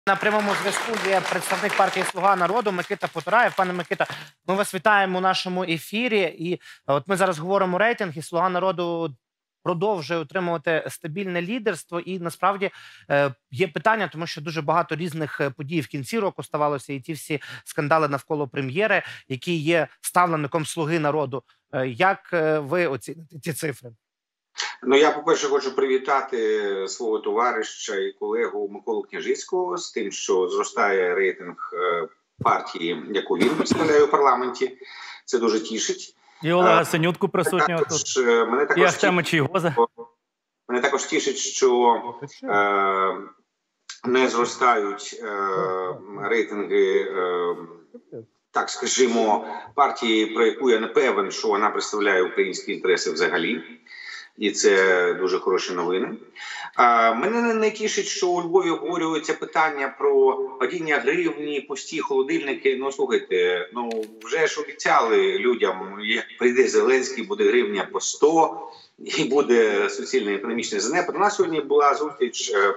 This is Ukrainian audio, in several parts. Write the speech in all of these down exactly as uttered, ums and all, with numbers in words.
На прямому зв'язку є представник партії «Слуга народу» Микита Потураєв. Пане Микита, ми вас вітаємо у нашому ефірі. І от ми зараз говоримо рейтинг, і «Слуга народу» продовжує утримувати стабільне лідерство. І насправді є питання, тому що дуже багато різних подій в кінці року ставалося. І ті всі скандали навколо прем'єри, який є ставленником «Слуги народу». Як ви оціните ці цифри? Ну, я, по-перше, хочу привітати свого товариша і колегу Миколу Княжицького з тим, що зростає рейтинг партії, яку він представляє у парламенті. Це дуже тішить. І Олега Синютку присутнього тут. Мене також, і Ахтема Чийгоза. Мене також тішить, що е, не зростають е, рейтинги, е, так скажімо, партії, про яку я не певен, що вона представляє українські інтереси взагалі. І це дуже хороші новини. А, мене не тішить, що у Львові обговорюється питання про падіння гривні, пусті холодильники. Ну, слухайте, ну вже ж обіцяли людям, як прийде Зеленський, буде гривня по сто і буде суцільно-економічний занепад. У нас сьогодні була зустріч е,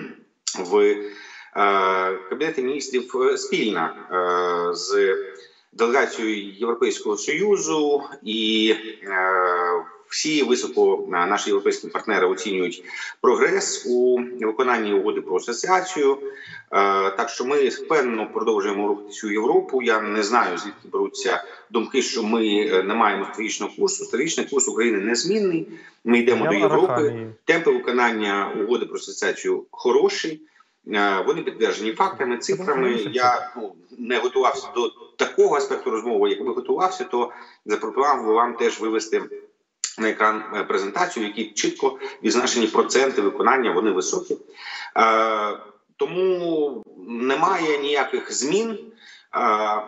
в е, Кабінеті міністрів спільна е, з делегацією Європейського Союзу, і е, всі високо наші європейські партнери оцінюють прогрес у виконанні угоди про асоціацію. Так що ми впевнено продовжуємо рухатися у Європу. Я не знаю, звідки беруться думки, що ми не маємо стратегічного курсу. Стратегічний курс України незмінний. Ми йдемо до Європи. Темпи виконання угоди про асоціацію хороші. Вони підтверджені фактами, цифрами. Я ну, не готувався до такого аспекту розмови. Якби готувався, то запропонував би вам теж вивести на екран презентацію, які чітко відзначені проценти виконання, вони високі. Е, тому немає ніяких змін. Е,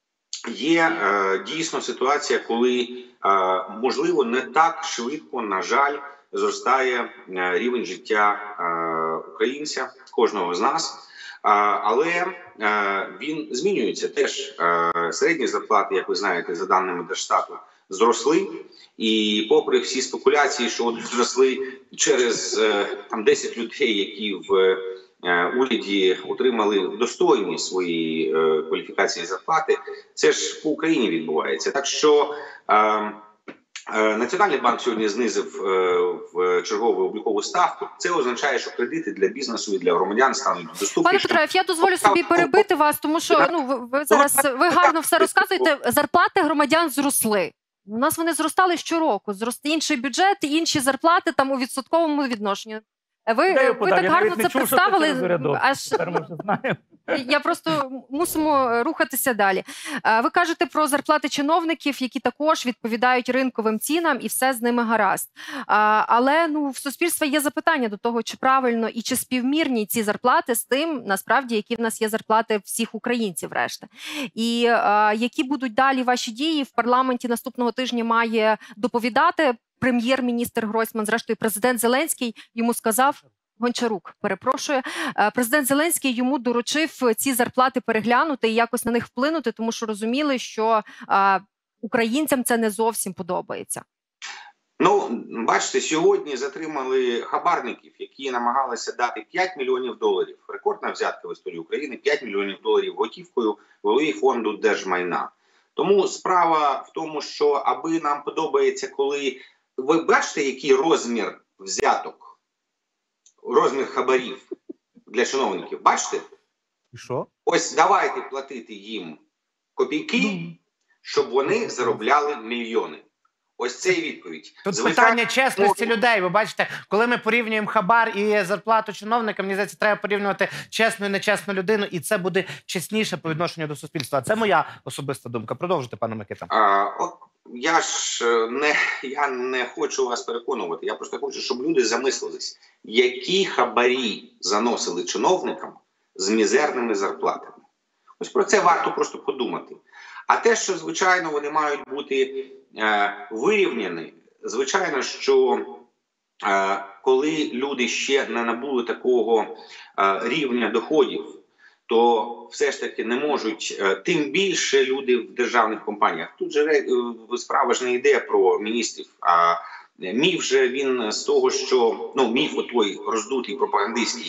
є е, дійсно ситуація, коли, е, можливо, не так швидко, на жаль, зростає рівень життя е, українця, кожного з нас. Е, але е, він змінюється теж. Е, середні зарплати, як ви знаєте, за даними Держстату, зросли, і попри всі спекуляції, що вони зросли через там десять людей, які в уряді отримали достойні свої кваліфікації зарплати, це ж по Україні відбувається. Так що е, е, Національний банк сьогодні знизив е, в чергову облікову ставку. Це означає, що кредити для бізнесу і для громадян стануть доступнішими. Пане Потураєв, я дозволю собі перебити вас, тому що ну ви, ви зараз ви гарно все розказуєте. Зарплати громадян зросли. У нас вони зростали щороку. Зросте інший бюджет, інші зарплати там у відсотковому відношенні. Ви, ви так гарно це представили. Аж... Я просто мусимо рухатися далі. Ви кажете про зарплати чиновників, які також відповідають ринковим цінам, і все з ними гаразд. Але ну, в суспільства є запитання до того, чи правильно і чи співмірні ці зарплати з тим, насправді, які в нас є зарплати всіх українців решта. І які будуть далі ваші дії? В парламенті наступного тижня має доповідати прем'єр-міністр Гройсман, зрештою президент Зеленський йому сказав, Гончарук, перепрошую, президент Зеленський йому доручив ці зарплати переглянути і якось на них вплинути, тому що розуміли, що а, українцям це не зовсім подобається. Ну, бачите, сьогодні затримали хабарників, які намагалися дати п'ять мільйонів доларів. Рекордна взятка в історії України, п'ять мільйонів доларів готівкою голові фонду держмайна. Тому справа в тому, що аби нам подобається, коли... Ви бачите, який розмір взяток, розмір хабарів для чиновників? Бачите? І що? Ось давайте платити їм копійки, щоб вони заробляли мільйони. Ось це і відповідь. Тут Звичайно, питання чесності людей. Ви бачите, коли ми порівнюємо хабар і зарплату чиновника, мені здається, треба порівнювати чесну і нечесну людину, і це буде чесніше по відношенню до суспільства. Це моя особиста думка. Продовжуйте, пане Микита. А, от, я ж не, я не хочу вас переконувати. Я просто хочу, щоб люди замислились, які хабарі заносили чиновникам з мізерними зарплатами. Ось про це варто просто подумати. А те, що, звичайно, вони мають бути е, вирівняні, звичайно, що е, коли люди ще не набули такого е, рівня доходів, то все ж таки не можуть, е, тим більше люди в державних компаніях. Тут же е, справа ж не йде про міністрів, а міф же він з того, що, ну, міф отой роздутий, пропагандистський,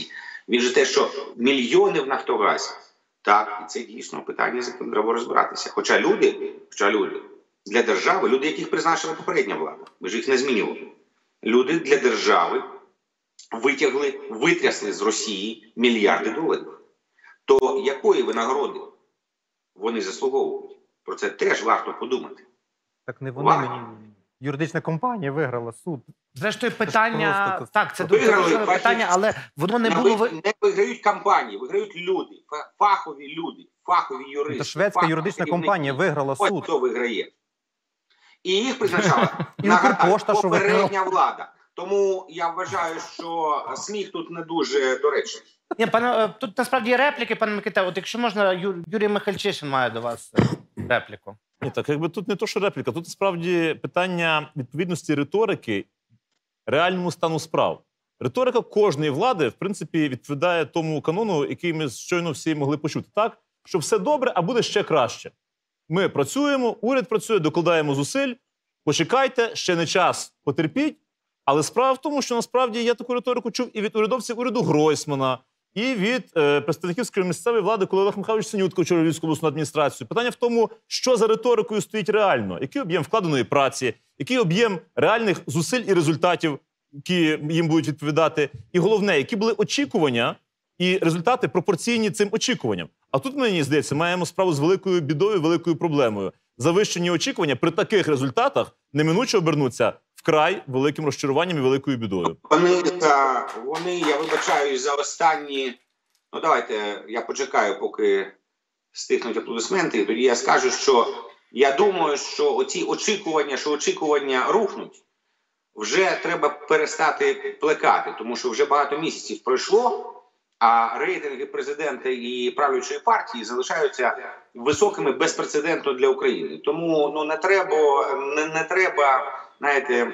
Він же те, що мільйони в Нафтогазі. Так, і це дійсно питання, з яким треба розбиратися. Хоча люди, хоча люди для держави, люди, яких призначила попередня влада, ви ж їх не змінювали. Люди для держави витягли, витрясли з Росії мільярди доларів. То якої винагороди вони заслуговують? Про це теж варто подумати. Так не вони мені. Юридична компанія виграла суд. Зрештою, питання, просто- так, це дуже Виграли, важливе бачите, питання, але воно не Не, було... ви- ви- не виграють компанії, виграють люди, фа- фахові люди, фахові юристи. Та шведська фахові юридична керівники. компанія виграла Ось суд. хто виграє. І їх призначала І нагадаю, Укрпошта, що попередня влада. Тому я вважаю, що сміх тут не дуже доречний. Ні, пане, е, тут насправді є репліки, пане Микита. От якщо можна, Ю, Юрій Михальчишин має до вас е, репліку. Ні, так якби тут не то, що репліка, тут справді питання відповідності риторики реальному стану справ. Риторика кожної влади, в принципі, відповідає тому канону, який ми щойно всі могли почути. Так, що все добре, а буде ще краще. Ми працюємо, уряд працює, докладаємо зусиль, почекайте, ще не час, потерпіть. Але справа в тому, що насправді я таку риторику чув і від урядовців уряду Гройсмана, і від е, представників скажімо, місцевої влади, коли Олег Михайлович Синютка очолював Львівську обласну адміністрацію. Питання в тому, що за риторикою стоїть реально, який об'єм вкладеної праці, який об'єм реальних зусиль і результатів, які їм будуть відповідати, і головне, які були очікування і результати пропорційні цим очікуванням. А тут, мені здається, маємо справу з великою бідою, великою проблемою. Завищені очікування при таких результатах неминуче обернуться вкрай великим розчаруванням і великою бідою. Вони, та, вони, я вибачаюсь за останні, ну давайте я почекаю, поки стихнуть аплодисменти, і тоді я скажу, що я думаю, що оці очікування, що очікування рухнуть, вже треба перестати плекати, тому що вже багато місяців пройшло, а рейтинги президента і правлячої партії залишаються високими безпрецедентно для України. Тому ну, не треба, не, не треба, знаєте,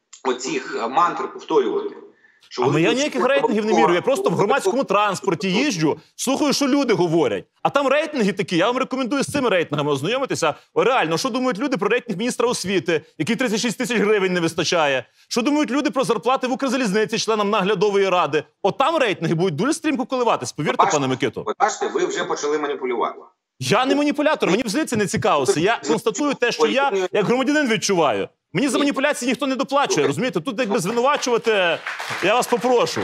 оцих мантр повторювати. Що А ну, я ніяких рейтингів не вірю. Я просто в громадському транспорті їжджу, слухаю, що люди говорять. А там рейтинги такі. Я вам рекомендую з цими рейтингами ознайомитися. О, реально, що думають люди про рейтинг міністра освіти, який тридцять шість тисяч гривень не вистачає? Що думають люди про зарплати в Укрзалізниці членам наглядової ради? От там рейтинги будуть дуже стрімко коливатись. Повірте, Бачите, пане Микито. ви бачите, ви вже почали маніпулювати. Я не маніпулятор, мені взагалі це не цікаво. Я констатую те, що я, як громадянин, відчуваю. Мені за маніпуляції ніхто не доплачує, розумієте? Тут якби звинувачувати, я вас попрошу.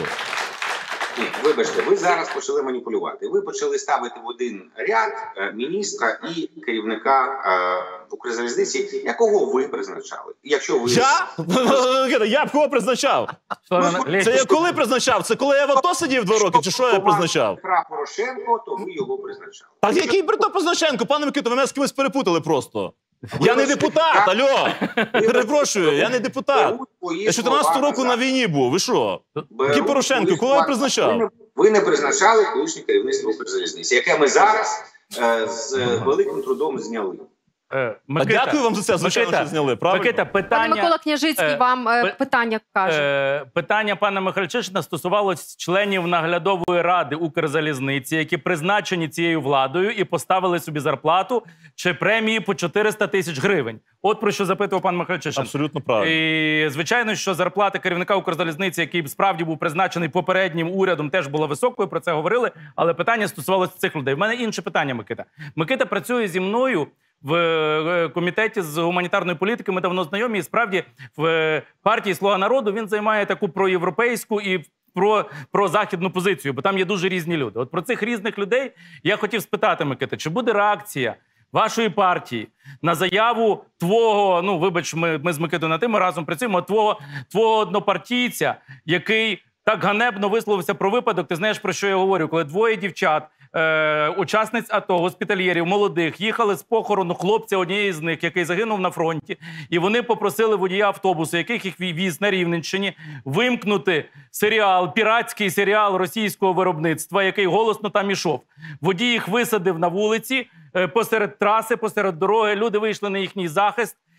Ні, вибачте, ви зараз почали маніпулювати. Ви почали ставити в один ряд е, міністра і керівника е, Укрзалізниці, якого ви призначали. Якщо ви... Я? Я б кого призначав? Це я коли призначав? Це коли я в АТО сидів два роки, чи що я призначав? Петра Порошенко, то ви його призначали. Так який Петро Позначенко, пане Микито, ви мене з кимось перепутали просто. Я не депутат, алло! Перепрошую, я не депутат. Я з чотирнадцятого року на війні був, ви що? Який Порошенко, кого я призначав? Ви не призначали колишнє керівництво Укрзалізниці, яке ми зараз е, з великим трудом зняли. Е, А Микита, дякую вам за це, звичайно, Микита, що зняли, правильно? Микита, Пане питання... Микола Княжицький е, вам е, пи- питання каже. Е, питання пана Михальчишина стосувалось членів наглядової ради Укрзалізниці, які призначені цією владою і поставили собі зарплату чи премії по чотириста тисяч гривень. От про що запитував пан Михальчишин. Абсолютно правильно. І, звичайно, що зарплата керівника Укрзалізниці, який справді був призначений попереднім урядом, теж була високою, про це говорили, але питання стосувалося цих людей. В мене інше питання, Микита. Микита працює зі мною в е, комітеті з гуманітарної політики, ми давно знайомі, і справді в е, партії «Слуга народу» він займає таку проєвропейську і про, про західну позицію, бо там є дуже різні люди. От про цих різних людей я хотів спитати, Микита, чи буде реакція вашої партії на заяву твого, ну, вибач, ми, ми з Микитою на тим, ми разом працюємо, твого, твого однопартійця, який так ганебно висловився про випадок, ти знаєш, про що я говорю, коли двоє дівчат, е, учасниць АТО, госпітальєрів, молодих, їхали з похорону хлопця однієї з них, який загинув на фронті, і вони попросили водія автобусу, яких їх віз на Рівненщині, вимкнути серіал, піратський серіал російського виробництва, який голосно там ішов. Водій їх висадив на вулиці, е, посеред траси, посеред дороги, люди вийшли на їхній захист,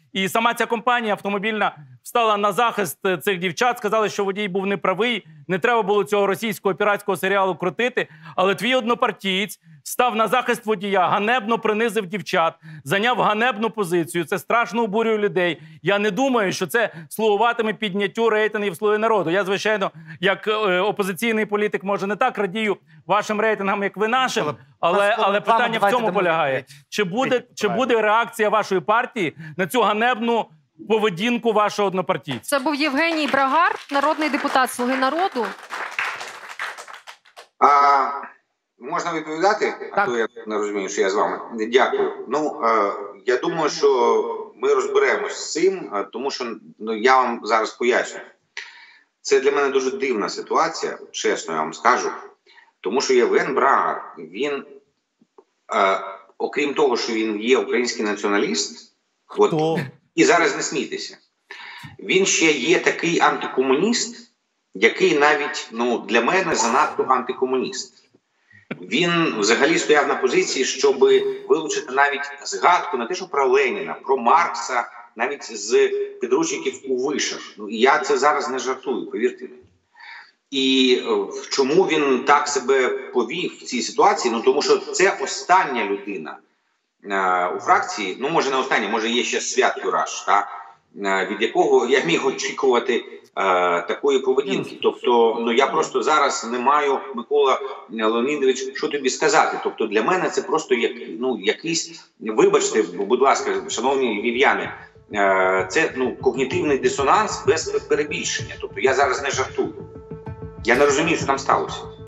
І сама ця компанія автомобільна встала на захист цих дівчат, сказали, що водій був неправий, не треба було цього російського піратського серіалу крутити. Але твій однопартієць став на захист водія, ганебно принизив дівчат, зайняв ганебну позицію. Це страшно обурює людей. Я не думаю, що це слугуватиме підняттю рейтингів «Слуги народу». Я, звичайно, як е, опозиційний політик, може, не так радію вашим рейтингам, як ви нашим, але, але питання в цьому полягає. Чи буде, чи буде реакція вашої партії на цю ганебну поведінку вашого однопартійця? Це був Євгеній Брагар, народний депутат «Слуги народу». А, можна відповідати? Так. А то я не розумію, що я з вами. Дякую. Ну, е, я думаю, що ми розберемось з цим, е, тому що ну, я вам зараз поясню. Це для мене дуже дивна ситуація, чесно я вам скажу. Тому що Євген Брагар, він, е, окрім того, що він є український націоналіст, от, і зараз не смійтеся, він ще є такий антикомуніст, який навіть, ну, для мене занадто антикомуніст. Він взагалі стояв на позиції, щоб вилучити навіть згадку не те, що про Леніна, про Маркса, навіть з підручників у вишах. Ну, і я це зараз не жартую, повірте мені. І чому він так себе повів в цій ситуації? Ну, тому що це остання людина е, у фракції, ну, може не остання, може є ще Свят Юраш, та, е, від якого я міг очікувати е, такої поведінки. Тобто, ну, я просто зараз не маю, Микола Леонідович, що тобі сказати. Тобто, для мене це просто як, ну, якийсь, вибачте, будь ласка, шановні львів'яни, е, це, ну, когнітивний дисонанс без перебільшення. Тобто, я зараз не жартую. Я не розумію, що там сталося.